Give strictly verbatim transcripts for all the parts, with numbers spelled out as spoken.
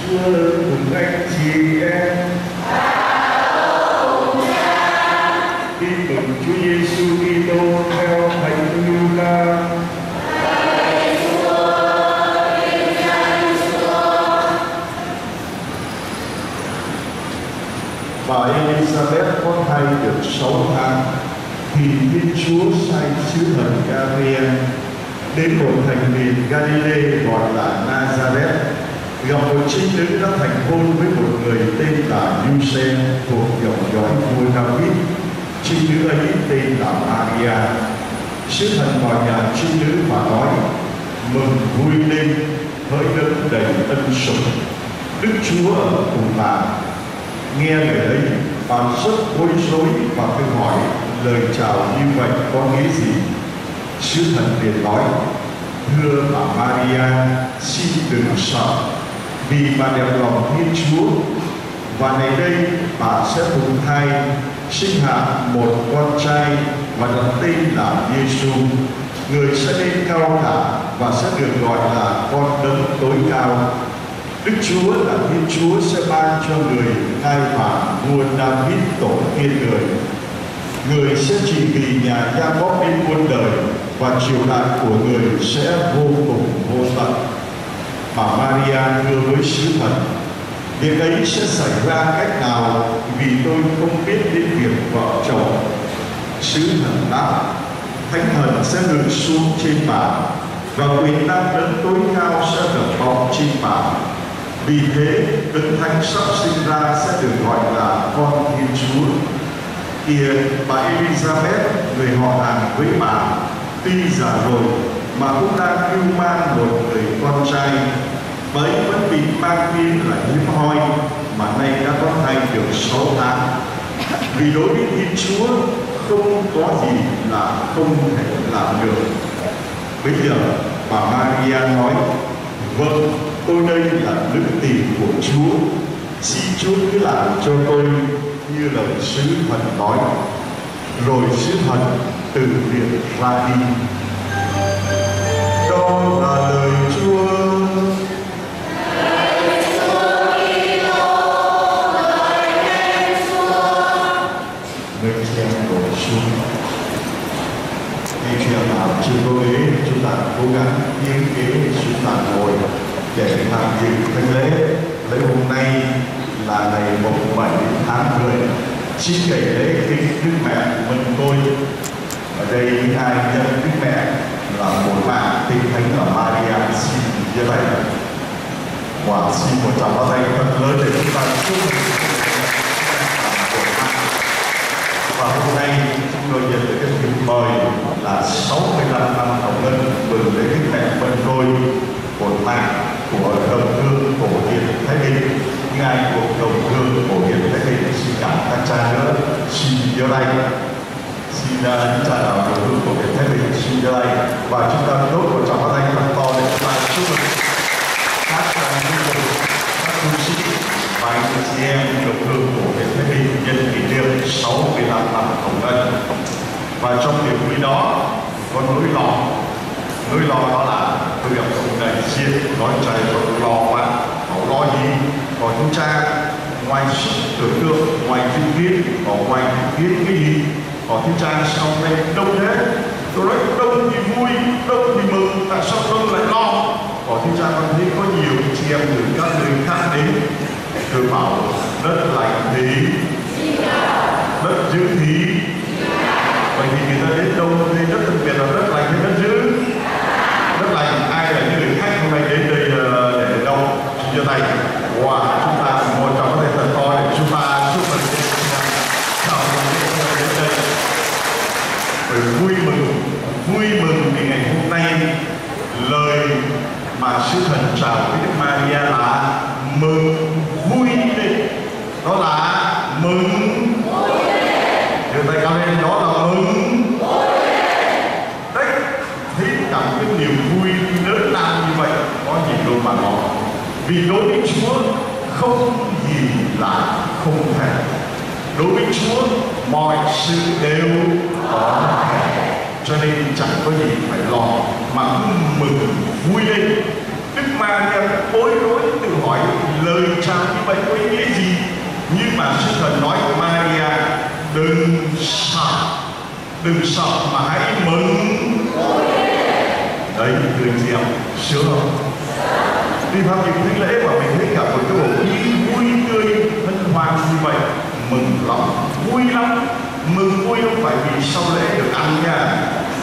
Chúa cùng anh chị em. Tin mừng Chúa Giêsu Kitô theo Thánh Luca. Bà Elizabeth có thai được sáu tháng thì Thiên Chúa sai sứ thần Gabriel đến một thành miền Galilee gọi là Nazareth, gặp một trinh nữ đã thành hôn với một người tên là Giuse thuộc dòng dõi vua David. Trinh nữ ấy tên là Maria. Sứ thần vào nhà trinh nữ và nói: mừng vui lên, hỡi đấng đầy ân sủng, Đức Chúa ở cùng bà. Nghe lời ấy, bà rất bối rối và tự hỏi lời chào như vậy có nghĩa gì. Sứ thần liền nói: thưa bà Maria, xin đừng sợ, vì bà đẹp lòng Thiên Chúa, và này đây bà sẽ thụ thai, sinh hạ một con trai và đặt tên là Giêsu. Người sẽ lên cao cả và sẽ được gọi là con đấng tối cao. Đức Chúa là Thiên Chúa sẽ ban cho người ngai vàng vua David tổ tiên người. Người sẽ trị vì nhà Gia-cốp đến muôn đời, và triều đại của người sẽ vô cùng vô tận. Bà Maria thưa với sứ thần: việc ấy sẽ xảy ra cách nào, vì tôi không biết đến việc vợ chồng. Sứ thần đáp: Thánh thần sẽ ngự xuống trên bà, và quyền năng đấng tối cao sẽ được bọc trên bà. Vì thế đấng thánh sắp sinh ra sẽ được gọi là con Thiên Chúa. Kìa, bà Elizabeth, người họ hàng với bà, tuy già rồi mà cũng đang cưu mang một người con trai. Bà ấy vẫn bị mang tin là hiếm hoi, mà nay đã có thai được sáu tháng. Vì đối với Thiên Chúa không có gì là không thể làm được. Bây giờ bà Maria nói: vâng, tôi đây là đức tin của Chúa, xin Chúa cứ làm cho tôi như lời sứ thần nói. Rồi sứ thần từ biệt ra đi. Đó là lời Chúa. Người chị em đổ xuống. Khi chuyện nào chưa có ghế, chúng ta cố gắng yên ghế, chúng ta ngồi để tham dự thánh lễ. Lễ hôm nay là ngày mùng bảy tháng mười. Xin kể lễ kính Đức Mẹ mừng tôi. Ở đây những ai nhân Đức Mẹ là một bạn tinh thánh ở Maria xin như vậy. Và xin một tràng pháo tay thật lớn để chúng ta chúc mừng. Và hôm nay chúng tôi nhận được cái thiệp mời là sáu mươi lăm năm hồng ân mừng lễ Đức Mẹ mừng tôi, một mạng của đồng hương cổ hiền Thái Bình. Ngài của đồng hương cổ hiền Thái Bình xin cảm các cha nữa xin nhớ đây. Xin uh, những cha nào đồng hương cổ hiền Thái Bình xin nhớ đây. Và chúng ta đốt một tràng pháo tay thật to để chúng ta chúc mừng các các tu sĩ và anh chị em đồng hương cổ hiền Thái Bình nhân kỷ niệm sáu mươi lăm năm hồng ân. Và trong niềm vui đó có nỗi lo. Nỗi lo đó là tôi gặp ông đại diện nói trời tôi lo quá. Họ lo gì? Còn chúng cha ngoài sức tưởng tượng, ngoài kinh kiến, còn ngoài kinh kiến cái gì? Còn chúng cha sao đây đông thế? Tôi nói đông thì vui, đông thì mừng, tại sao đông lại lo? Còn chúng cha con thấy có nhiều chị em từ các nơi khác đến. Tôi bảo đất lạnh thì đất dữ thì vậy thì người ta đến đông thì đất đặc biệt là đất lạnh hay đất dữ? Đất lạnh. Ai là những người khách hôm nay đến đây để đâu? Xin giơ tay. Wow, chúng ta một trong cái thật to để chúng ta chúc mừng chào mừng đến đây. Rồi vui mừng, vui mừng vì ngày hôm nay lời mà sứ thần chào với Đức Maria là mừng vui lên. Đó là mừng vui lên. Đưa tay cao lên, đó là mừng vui lên. Đấy, thấy cảm cái niềm vui lớn lao như vậy có gì đâu mà nói. Vì đối với Chúa không gì là không thể. Đối với Chúa mọi sự đều có thể. Cho nên chẳng có gì phải lo mà cứ mừng vui lên. Đức Maria bối rối tự hỏi lời vậy có ý nghĩa gì? Nhưng mà Sư Thần nói của Maria, đừng sợ, đừng sợ mà hãy mừng. Đấy, người chị em, sướng không? Đi tham dự thánh lễ mà mình thấy cả một cái bộ khí vui tươi hân hoan như vậy, mừng lắm, vui lắm. Mừng vui không phải vì sau lễ được ăn nha,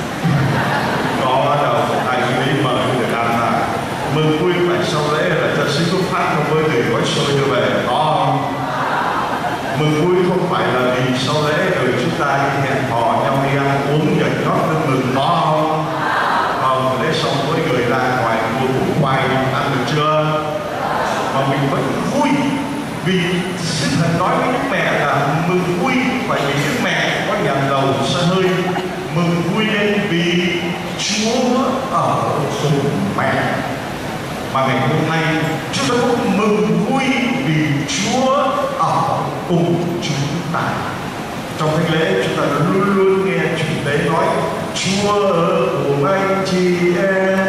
có đâu ai đi mời được ăn mà. Mừng vui phải sau lễ là cho xin phúc phát không với người gói xôi đưa về, có không? Mừng vui không phải là vì sau lễ rồi chúng ta hẹn hò nhau đi ăn uống nhảy nhót nước mừng, có không? Không, lễ xong với người ra ngoài mua củ khoai ăn được chưa? Mà mình vẫn vui vì Sư Thần nói với Đức Mẹ là mừng vui phải vì Đức Mẹ có nhà lầu xe hơi. Mừng vui lên vì Chúa ở cùng mẹ. Mà ngày hôm nay chúng ta cũng mừng vui vì Chúa ở cùng chúng ta. Trong thánh lễ chúng ta luôn luôn nghe chủ tế nói Chúa ở cùng anh chị em.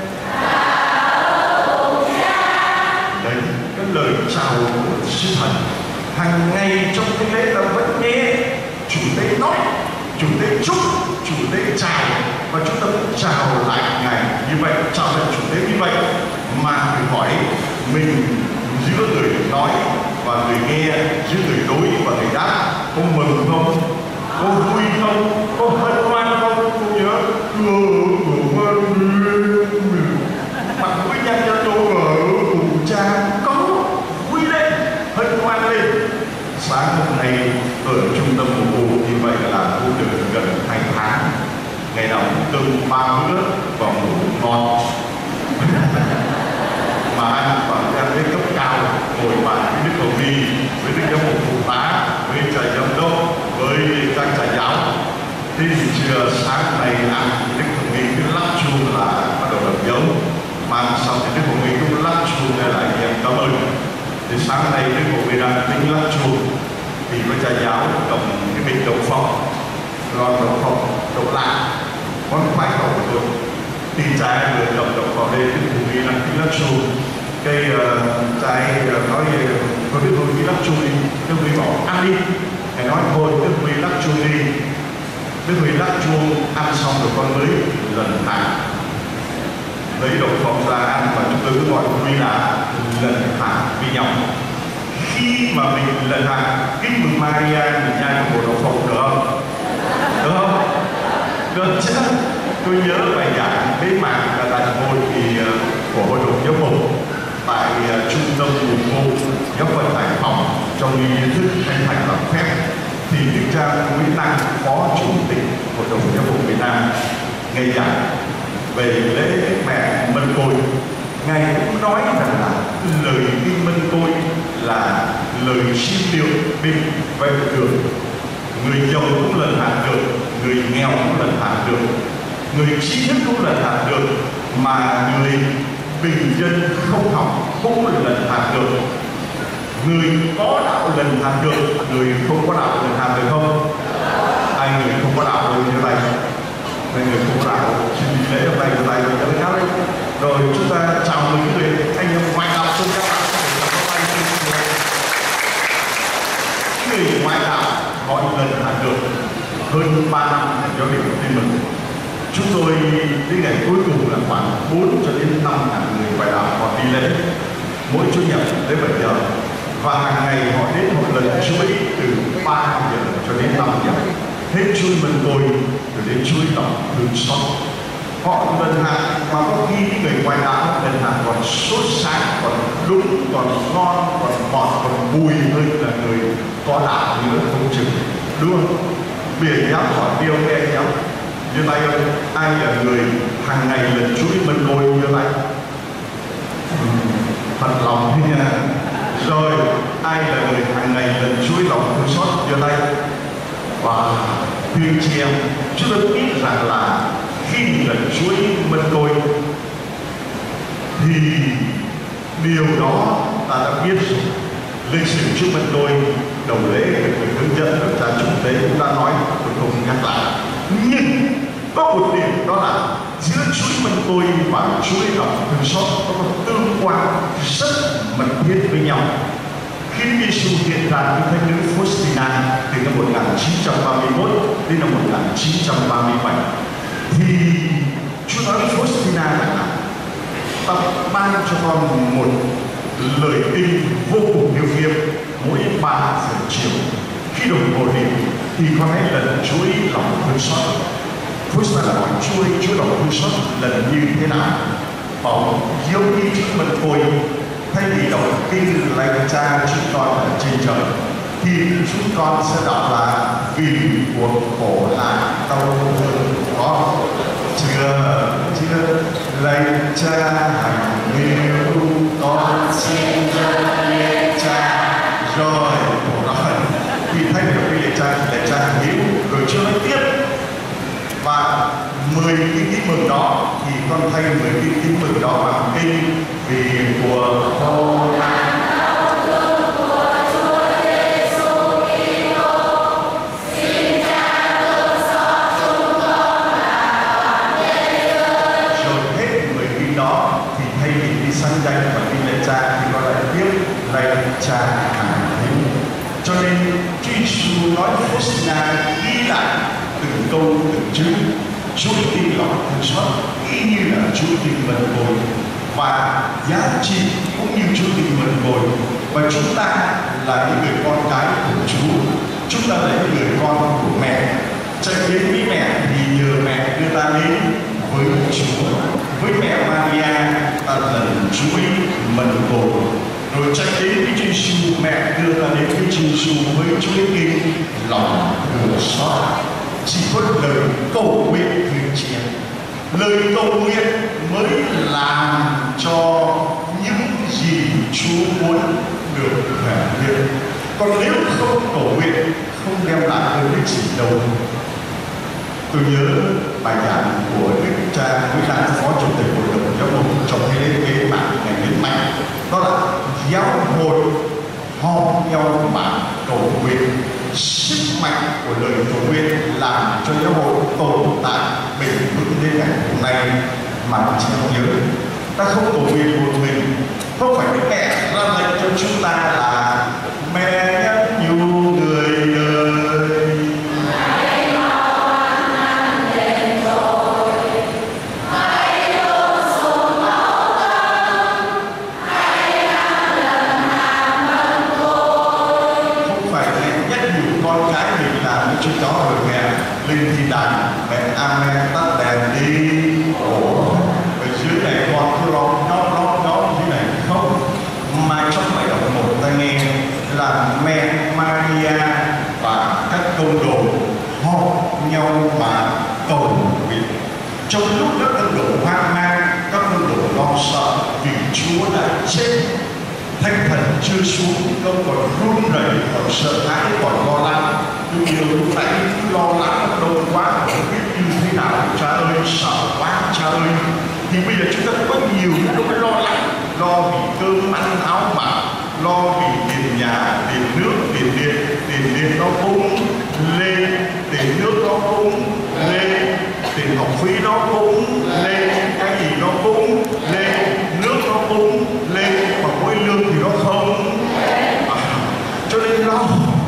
Đấy, cái lời chào của Sư Thần hàng ngày trong thánh lễ ta vẫn nghe chủ tế nói, chủ tế chúc, chủ tế chào, và chúng ta cũng chào lại Ngài như vậy, chào lại chủ tế như vậy. Mà người hỏi mình giữa người nói và người nghe, giữa người đối và người đáp, có mừng không? Có vui không? Có hân hoan không? Cô nhớ mặt với nhau cho tôi ở cùng cha, có vui lên, hân hoan lên. Sáng hôm nay ở trung tâm phục vụ như vậy là thu được gần hai tháng, ngày nào cũng cơm ba bữa và ngủ ngon. Mà ăn và ăn đến cấp cao, ngồi bàn với Đức Hồng Y, với Đức Giám mục phụ tá, với cha giám đốc, với các cha giáo. Thế thì trưa sáng nay ăn Đức Hồng Y cứ lắc chuông là bắt đầu làm dấu. Mà ăn xong thì Đức Hồng Y cũng lắc chuông để lại em cảm ơn. Thì sáng nay Đức Hồng Y đang tính lắc chuông thì với cha giáo cầm cái bịch đậu phộng, lon đậu phộng, đậu lạ, món khoái khẩu của tôi. Thì cha vừa cầm đậu phộng lên, Đức Hồng Y đang tính lắc chuông. Cái uh, cha uh, nói có Đức Hồng Y lắc chuông đi, Đức Hồng Y bảo ăn đi. Ngài nói thôi Đức Hồng Y lắc chuông đi. Đức Hồng Y lắc chuông, ăn xong rồi con mới lần hạ lấy đậu phộng ra ăn, và chúng tôi cứ gọi Hồng Y là lần hạ với nhau. Khi mà mình lần hạ kính mừng Maria, mình nhai một bộ đậu phộng được không? Được không? Được chứ? Tôi nhớ bài giảng bế mạc là tại hội thì của hội đồng giáo mục tại uh, trung tâm mục vụ giáo phận Hải Phòng, trong nghi thức khánh thành làm phép thì Đức cha Nguyễn Năng, phó chủ tịch hội đồng giáo mục Việt Nam, nghe giảng về lễ Đức Mẹ Mân Côi. Ngài cũng nói rằng là lời kinh Mân Côi là lời xin liệu bình vậy được, người giàu cũng lần hạn được, người nghèo cũng lần hạn được, người trí thức cũng lần hạn được, mà người bình dân không học cũng lần hạn được. Người có đạo lần hạn được, người không có đạo lần hạn được không? Ai người không có đạo được như vậy? Nên người không có đạo xin đi lễ hôm nay của tay cho nó đấy. Rồi chúng ta chào mừng người anh em ngoại đạo xung các bạn. Người ngoại đạo họ lần hạn được hơn ba năm cho điểm tin mừng. Chúng tôi đến ngày cuối cùng là khoảng bốn cho đến năm ngàn người ngoại đạo họ đi lễ mỗi chủ nhật đến bảy giờ, và hàng ngày họ đến một lần chuỗi từ ba giờ cho đến năm giờ, hết chuỗi Mân Côi rồi đến chuỗi lòng thương xót. Họ lần hạn mà có khi người ngoại đạo lần hạn còn sốt sáng, còn đúng, còn ngon, còn ngọt, còn bùi hơn là người có đạo nữa không chừng, đúng không? Biển giáo họ tiêu nghe giáo như tay ơi, ai là người hàng ngày lần chuỗi Mân Côi như vậy? Thật lòng thế nha. Rồi ai là người hàng ngày lần chuỗi lòng thương xót như tay? Và khuyên chị em, chúng tôi biết rằng là khi lần chuỗi Mân Côi thì điều đó ta đã biết rồi. Lịch sử chuỗi Mân Côi đầu lễ được người hướng dẫn được cha chủ tế cũng đã nói, tôi không nhắc lại. Nhưng có một điểm đó là giữa chuỗi Mân Côi và chuỗi lòng thương xót có một tương quan rất mật thiết với nhau. Khi Đức Giêsu hiện ra với thánh nữ Faustina từ năm một nghìn chín trăm ba mươi mốt đến năm một nghìn chín trăm ba mươi bảy, thì Chúa nói với Faustina là ta ban cho con một lời tin vô cùng yêu phiêm. Mỗi ba giờ chiều khi đồng hồ điểm thì con hãy lần chuỗi lòng thương xót. Faustina hỏi chuỗi chuỗi lòng thương xót lần như thế nào? Bảo giống như chúng mình thôi, thay vì đọc kinh lạy Cha chúng con ở trên trời thì chúng con sẽ đọc là vì cuộc khổ nạn đau thương có chưa chưa lạy Cha hằng yêu con xin lạy Cha rồi rồi thì thay vì đọc kinh lạy Cha thì lạy Cha hằng yêu rồi chưa nói tiếp. Và mười cái tin mừng đó thì con thay mười cái tin mừng đó bằng kinh vì của khổ nạn đau thương của Chúa Giêsu Kitô, xin Cha thương xót chúng con là con thế giới. Rồi hết mười kinh đó thì thay vì đi sanh danh và đi lạy Cha thì con lại tiếp lạy Cha hằng yêu. Cho nên Chúa Giêsu nói với Faustina ghi lại từng câu từng chữ Chúa tin lòng thương xót y như là Chúa tin mật ngồi và giá trị cũng như Chúa tin mật ngồi. Và chúng ta là những người con cái của Chúa, chúng ta là những người con của mẹ. Chạy đến với mẹ thì nhờ mẹ đưa ta đến với Chúa. Với mẹ Maria ta lần chuỗi mật ngồi. Rồi chạy đến với Chúa Giêsu, mẹ đưa ta đến với Chúa Giêsu với chuỗi tin lòng thương xót. Chỉ có lời cầu nguyện thuyền chiến, lời cầu nguyện mới làm cho những gì Chúa muốn được thể hiện. Còn nếu không cầu nguyện, không đem lại được cái gì đâu. Tôi nhớ bài giảng của Đức Cha Nguyễn Đăng, Phó Chủ tịch Hội đồng Giáo mục trong cái lễ kế bản ngày nhấn mạnh, đó là giáo hội họp nhau mà cầu nguyện. Sức mạnh của lời cầu nguyện làm cho giáo hội tồn tại bền vững đến ngày hôm nay. Mà chỉ nhớ ta không cầu nguyện một mình, không phải Đức Mẹ ra lệnh cho chúng ta là mẹ nhắc nhủ người đời hãy mau ăn năn đền tội, hãy đổ xuống máu tâm, hãy ăn lần hàm ân tôi. Không phải là nhắc nhủ con cái mình làm những chuyện đó rồi mẹ lên thì đàn mẹ amen tắt đèn đi. Ủa, ở dưới này con cứ lo nó nó nó như này không? Mà trong bài đọc một ta nghe là mẹ Maria và các công đồ họp nhau mà cầu nguyện. Trong lúc các công đồ hoang mang, các công đồ lo sợ vì Chúa đã chết, Thánh Thần chưa xuống, không còn run rẩy, còn sợ hãi, còn lo lắng. Tôi nhiều lúc nãy cứ lo lắng đâu quá, không biết như thế nào. Cha ơi, sợ quá Cha ơi. Thì bây giờ chúng ta có nhiều nỗi lo lắng, lo vì cơm ăn áo mặc, lo vì tiền nhà, tiền nước, tiền điện, tiền điện nó cũng lên, tiền nước nó cũng lên, tiền học phí nó cũng lên, cái gì nó cũng lên, nước nó cũng lên, mà mỗi lương thì nó không. À, cho nên lo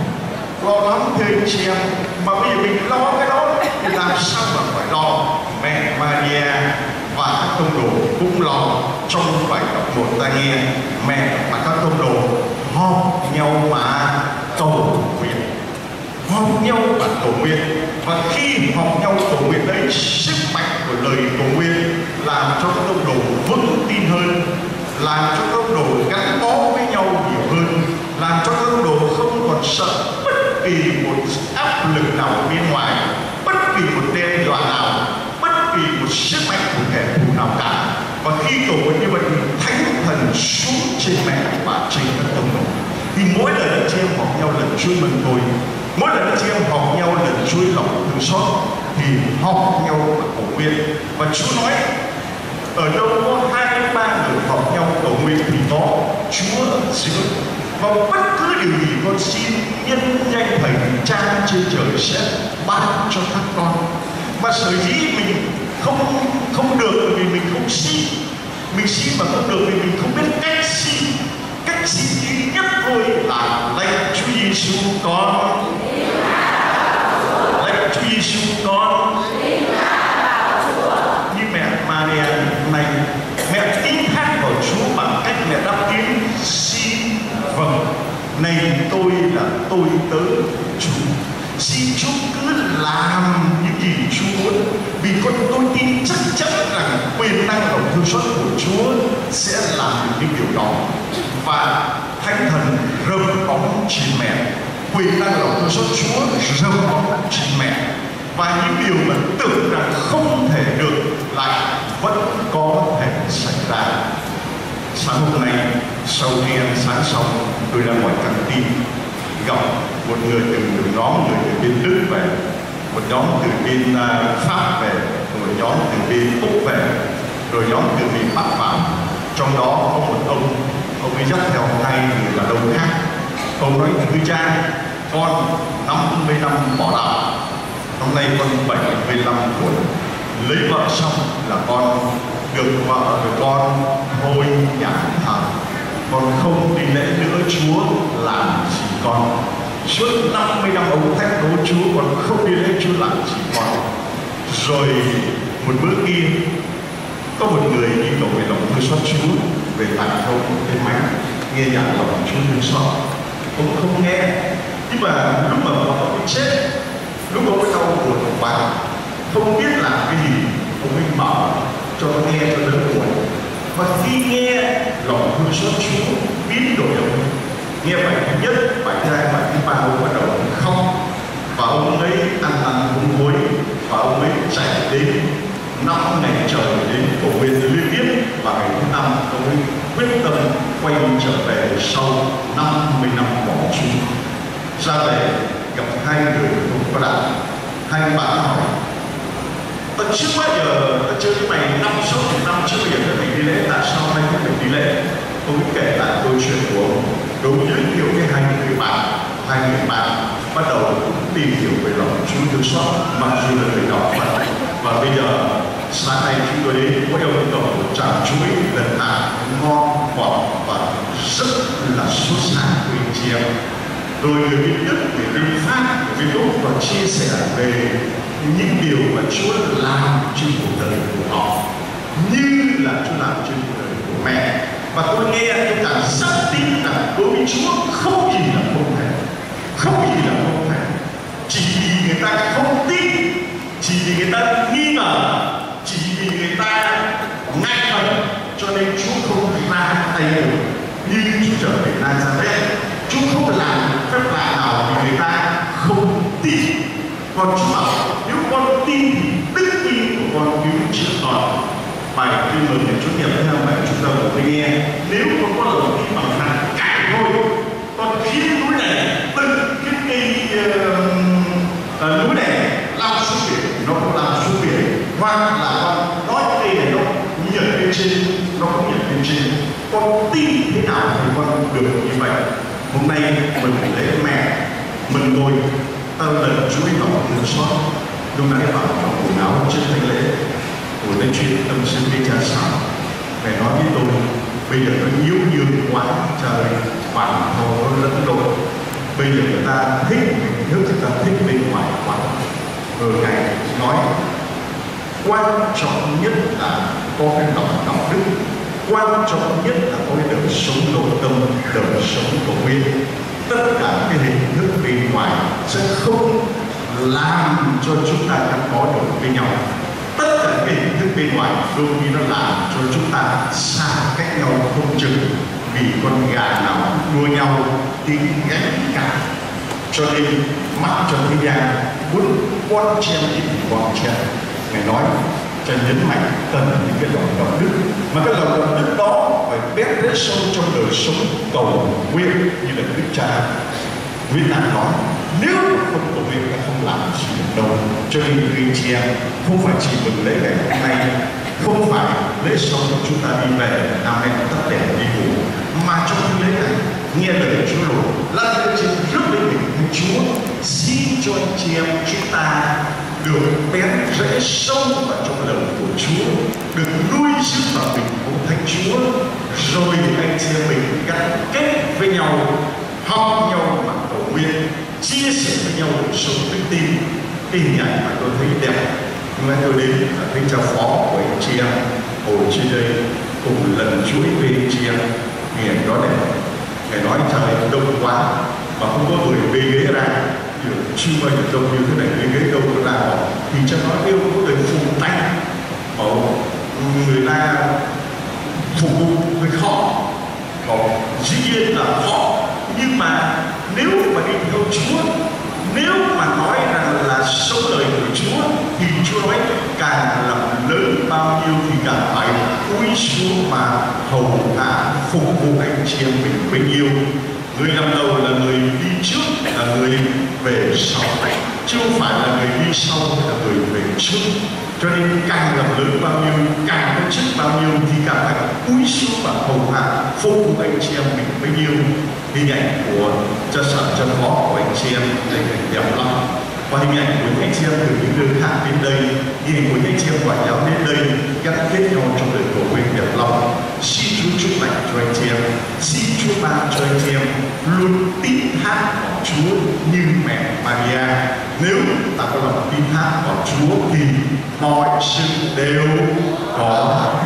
lo lắm thêm chị em. Mà bây giờ mình lo cái đó thì làm sao mà phải lo? Mẹ Maria và các tông đồ cũng lo. Trong bài đọc một ta nghe mẹ và các tông đồ họp nhau mà cầu nguyện, họp nhau mà cầu nguyện. Và khi họp nhau cầu nguyện đấy, sức mạnh của lời cầu nguyện làm cho các tông đồ vững tin hơn, làm cho các tông đồ gắn bó với nhau nhiều hơn, làm cho các tông đồ không còn sợ bất kỳ một áp lực nào bên ngoài, bất kỳ một đe dọa nào, bất kỳ một sức mạnh của kẻ thù nào cả. Và khi cầu nguyện như vậy, Thánh Thần xuống trên mẹ và trên các tông đồ. Thì mỗi lần anh chị em họp nhau lần chuỗi mừng tôi, mỗi lần anh chị em họp nhau lần chuỗi lòng thương xót, thì họp nhau mà cầu nguyện. Và Chúa nói ở đâu có hai ba người họp nhau cầu nguyện thì có Chúa ở giữa. Và bất cứ điều gì con xin nhân danh Thầy Cha trên trời sẽ ban cho các con. Và sở dĩ mình không không được vì mình không xin, mình xin mà không được vì mình không biết cách xin. Cách xin duy nhất thôi là con. Lạy Chúa Giêsu con. Như mẹ Maria này, mẹ tín thác vào Chúa bằng cách mẹ đáp ứng xin vâng, này tôi là tôi tớ Chúa, xin Chúa cứ làm những gì Chúa muốn, vì con tôi tin chắc chắn rằng quyền năng và thương xót của Chúa sẽ làm được những điều đó. Và Thánh Thần rơm bóng trên mẹ, quyền năng và thương xót Chúa rơm bóng trên mẹ, và những điều mà tưởng rằng không thể được lại vẫn có thể xảy ra. Sáng hôm nay sau khi ăn sáng xong, tôi ra ngoài căng tin gặp một người từ một nhóm người từ bên Đức về, một nhóm từ bên Pháp về, một nhóm từ bên Úc về, rồi nhóm từ bên Bắc vào. Trong đó có một ông, ông ấy dắt theo hai người là đồng khác. Ông nói: thưa cha, con năm mươi năm bỏ đạo, hôm nay con bảy mươi lăm tuổi, lấy vợ xong là con được vợ rồi con thôi nhà thờ, con không đi lễ nữa, Chúa làm gì con. Suốt năm mươi năm ông thách đố Chúa, còn không đi lễ, Chúa làm gì con. Rồi một bữa kia có một người đi cầu về lòng thương xót Chúa, về tặng ông cái máy nghe nhạc lòng Chúa thương xót. Ông không nghe, nhưng mà lúc mà ông chết, lúc ông ấy đau buồn quá, không biết làm cái gì, ông ấy mở cho nghe cho đỡ buồn. Và khi nghe lòng thương xót Chúa biến đổi ông ấy, nghe bài thứ nhất, bài thứ hai, bài thứ ba, ông bắt đầu khóc, và ông ấy ăn năn hối hối, và ông ấy chạy đến năm ngày trời đến cầu nguyện liên tiếp. Và ngày thứ năm ông ấy quyết tâm quay trở về sau năm mươi năm bỏ Chúa. Ra về gặp hai người không có đạo, hai bạn hỏi: tao chưa bao giờ, tao chơi với mày năm sáu năm chưa bao giờ mày đi lễ, tại sao mày không phải đi lễ? Ông kể lại câu chuyện của ông, đúng giới thiệu với hai người bạn, hai người bạn bắt đầu tìm hiểu về lòng Chúa thương xót, mặc dù là người đó Phật. Và bây giờ sáng nay chúng tôi đến có yêu cầu một tràng chuối lần nào ngon ngọt và rất là sốt sáng của anh chị em. Rồi người bên Đức, người bên Pháp, người bên Úc còn chia sẻ về những điều mà Chúa làm trên cuộc đời của họ, như là Chúa làm trên cuộc đời của mẹ. Và tôi nghe tôi cảm rất tin rằng đối với Chúa không gì là không thể, không gì là không thể. Chỉ vì người ta không tin, chỉ vì người ta nghi ngờ, chỉ vì người ta ngại ngần, cho nên Chúa không ra tay được. Như Chúa trở về Nazareth, Chúa không làm phép lạ nào vì người ta không tin. Còn Chúa bảo nếu con tin thì đức tin của con cứu chữa con. Bài tin mừng để Chúa nhập theo bài chúng ta vừa nghe: nếu con có lòng tin bằng hạt cải thôi, con khiến núi này, từng cái cây uh, uh, núi này lao xuống biển, nó cũng lao xuống biển. Hoặc là con nói cây này nó nhảy lên trên, nó cũng nhảy lên trên. Con tin thế nào thì con được như vậy. Hôm nay mình lễ mẹ, mình ngồi tao lần Chúa lòng thương xót. Lúc nãy bảo trong quần áo trên thánh lễ của nói chuyện tâm sự với cha sáng, mẹ nói với tôi bây giờ nó nhiễu nhương quá trời, bản thầu nó lẫn lộn. Bây giờ người ta thích mình nước, người ta thích bên ngoài quá. Rồi Ngài nói quan trọng nhất là có cái lòng đạo đức, quan trọng nhất là có cái đời sống nội tâm, đời sống của mình. Tất cả cái hình thức bên ngoài sẽ không làm cho chúng ta gắn bó được với nhau. Tất cả cái hình thức bên ngoài đôi khi nó làm cho chúng ta xa cách nhau không chừng, vì con gà nào đua nhau thì gánh cả. Cho nên mắt cho thế gian muốn quan chen thì quan chen. Ngài nói cho nhấn mạnh cần những cái lòng đạo đức, mà cái lòng đạo đức đó phải bét rễ sâu trong đời sống cầu nguyện, như là Đức Cha Nguyễn Năng nói: nếu không cầu nguyện ta không làm gì được đâu. Cho nên quý chị em, không phải chỉ mừng lễ ngày hôm nay, không phải lễ xong chúng ta đi về năm nay tắt đèn đi ngủ, mà trong cái lễ này nghe lời Chúa rồi lăn lên trên rước lên mình Thánh Chúa, xin cho anh chị em chúng ta được bén rễ sâu vào trong lời của Chúa, được nuôi dưỡng vào mình của Thánh Chúa, rồi anh chị em mình gắn kết với nhau, học nhau mà cầu nguyện, chia sẻ với nhau cuộc sống đức tin. Cái hình ảnh mà tôi thấy đẹp nhưng mà tôi đến và thấy cha phó của anh chị em ngồi trên đây cùng lần chuỗi với anh chị em. Hình ảnh đó đẹp. Ngài nói trời đông quá mà không có người bê ghế ra, chưa bao giờ đông như thế này, bê ghế đâu có ra. Thì cha nói yêu có người phùng tay mà người ta phục vụ hơi khó, còn dĩ nhiên là khó, nhưng mà nếu mà đi theo Chúa, nếu mà nói rằng là sống lời của Chúa thì Chúa nói càng làm lớn bao nhiêu thì càng phải cúi xuống mà hầu hạ phục vụ anh chị em mình bấy nhiêu. Người làm đầu là người đi trước, là người về sau, chứ không phải là người đi sau là người về trước. Cho nên càng làm lớn bao nhiêu, càng có chức bao nhiêu thì càng phải cúi xuống và hầu hạ phục vụ anh chị em mình bấy nhiêu. Hình ảnh của cha sở cha phó của anh chị em đây là đẹp lắm. Và hình ảnh của anh chị em từ những nơi khác đến đây, hình ảnh của anh chị em quản giáo đến đây gắn kết nhau trong đời cầu nguyện đẹp lắm. Xin Chúa chúc lành cho anh chị em, xin Chúa ban cho anh chị em luôn tín thác vào Chúa như mẹ Maria. Nếu ta có lòng tín thác vào Chúa thì mọi sự đều có